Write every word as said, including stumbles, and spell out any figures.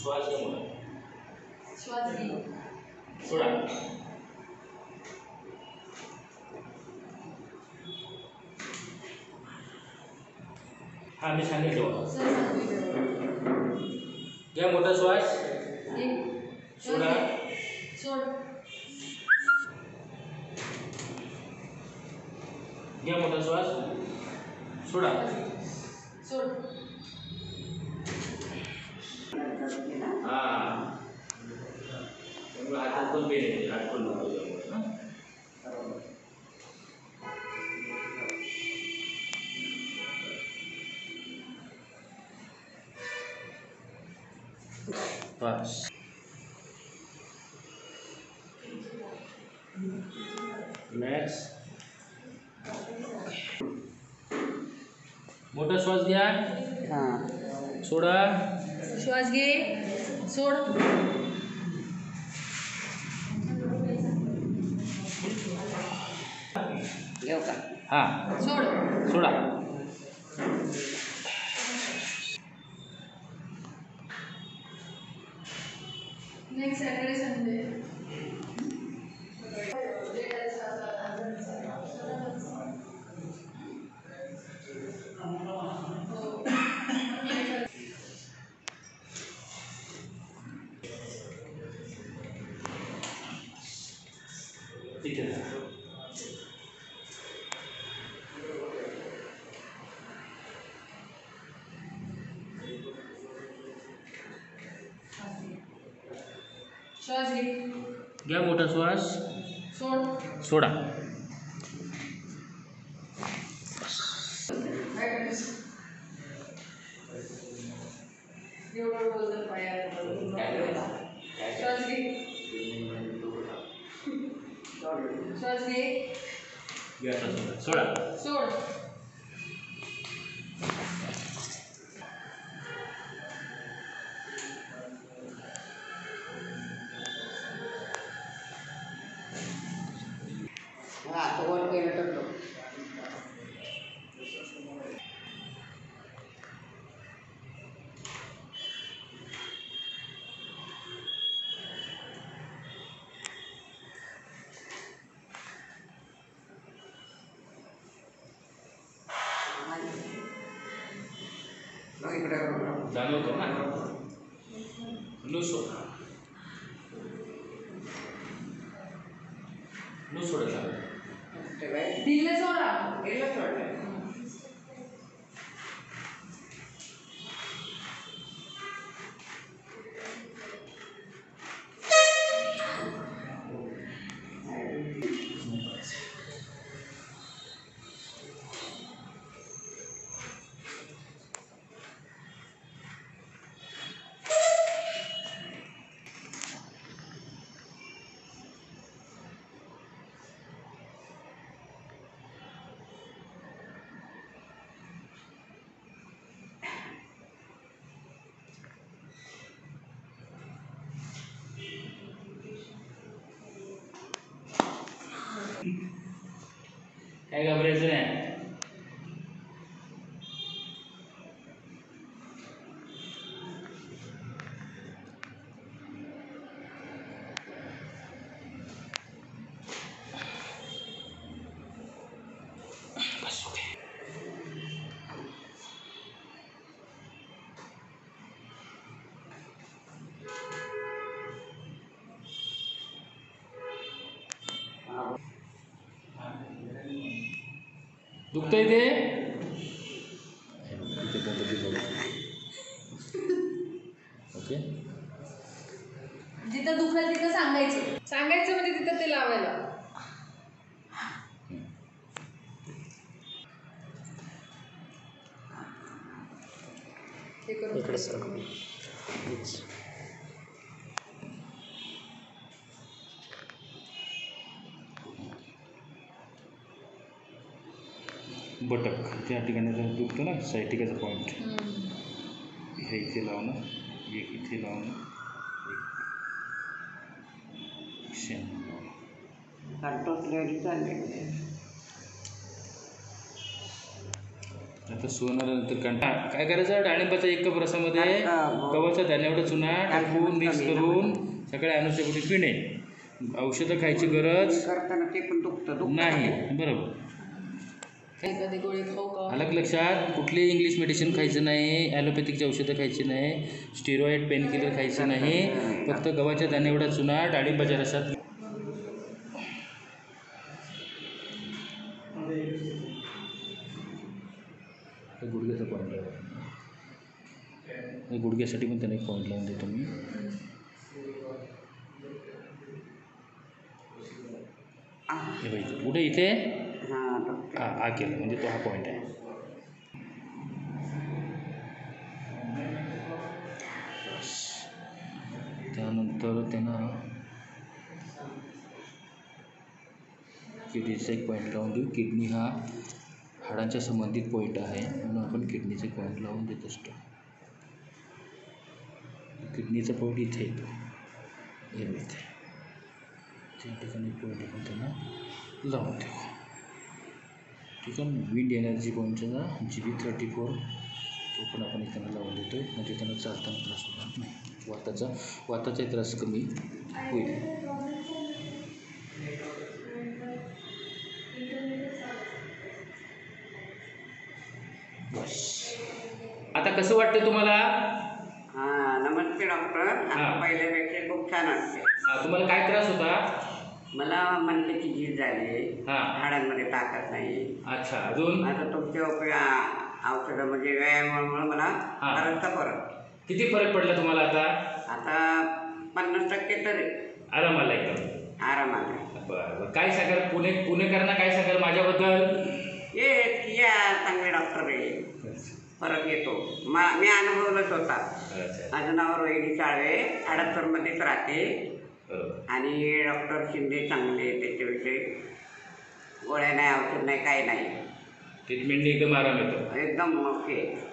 श्वास घ्या मोठा. श्वास घे. सोडा. हा मी सांगितलं. घ्या मोठा श्वास. सोडा. सोड. घ्या मोठा श्वास. सोडा. सोड. हां. त्यामुळे हातात पण पेन येते. हात पण नको जाऊ. बस. रिलॅक्स. मोठा श्वास घ्या. हां. सोडा. श्वास घे. सोड. घेऊ का? हां. सोड. सोडा. Next Saturday Sunday. इथे जा. श्वास घे. घ्या मोठा श्वास. सोड. सोडा. एवढं बोलतं पायात. श्वास घे. श्वास घे. घ्या आता सोडा. सोड. हा तो वर केलं तर जाणवतो ना. लूज सोडा. लूज सोडायचा. दिलं सोडा. गेलं सोडलं. काय घाबरायचं नाही. दुखतंय ते. ओके. जिथं दुखलं तिथं सांगायचं. सांगायचं म्हणजे तिथं ते लावायला. इकडे सर. बटक त्या ठिकाणी दुखतो ना सायटिकाचा पॉईंट. हे इथे लावणं. एक इथे लावणं. आता सोनानंतर कंटा काय करायचं, डाळिंबाचा एक कप रसामध्ये गव्हाचा धान्यावडा चुना टाकून मिक्स करून सकाळी अनुषपोटी पिणे. औषधं खायची गरज करताना ते पण दुखतं नाही. बरोबर, कधी गोळी खाऊ का? अलग लक्षात. कुठली इंग्लिश मेडिसिन खायचं नाही, ॲलोपॅथिकची औषधं खायची नाही, स्टिरॉइड पेन किलर खायचं नाही. फक्त गव्हाच्या धान्यावडा चुना डाळिंबाच्या रसात गुडघ्याचा पॉईंट लावा. गुडघ्यासाठी पण त्याने एक पॉईंट लावून देतो मी. हे पाहिजे कुठे इथे हा हा केलं म्हणजे तो हा पॉईंट आहे. त्यानंतर त्यांना किडनीचा एक पॉईंट लावून देऊ. किडनी हा हाडांच्या संबंधित पॉईंट आहे म्हणून आपण किडनीचे पॉईंट लावून देत असतो. किडनीचा पॉईंट इथे येतो, हे इथे त्या ठिकाणी पॉईंट आपण त्यांना लावून देऊ. ठीक आहे. विंड एनर्जी पॉईंटचा जी बी थर्टी फोर तो पण आपण त्यांना लावून देतो आहे. म्हणजे त्यांना चालताना त्रास होणार नाही, वाताचा वाताचा त्रास कमी होईल. बस. आता कसं वाटतं तुम्हाला? हां नमस्ते डॉक्टर. आता पहिल्यापेक्षा खूप छान वाटते. हां, तुम्हाला काय त्रास होता? मला मणक्याची झीज झाली, हां. हाडांमध्ये ताकद नाही. अच्छा, अजून? आता तुमच्या उपयोग औषधं म्हणजे व्यायामामुळे मला हां. बराचसा फरक. किती फरक पडला तुम्हाला आता? आता पन्नास टक्के तरी आराम आला एकदम? आराम आला. बरं बरं. काय सांगाल पुणे पुणेकरांना काय सांगाल माझ्याबद्दल? ये या चांगले डॉक्टर आहे, फरक येतो. मा मी अनुभवलंच होता. अच्छा. माझं नाव रोहिणी साळवे, हडपसरमध्येच राहते. बरोबर. आणि डॉक्टर शिंदे चांगले, त्याच्याविषयी गोळ्या नाही, औषध नाही, काही नाही, ट्रीटमेंटने एकदम आराम येतो. एकदम ओके.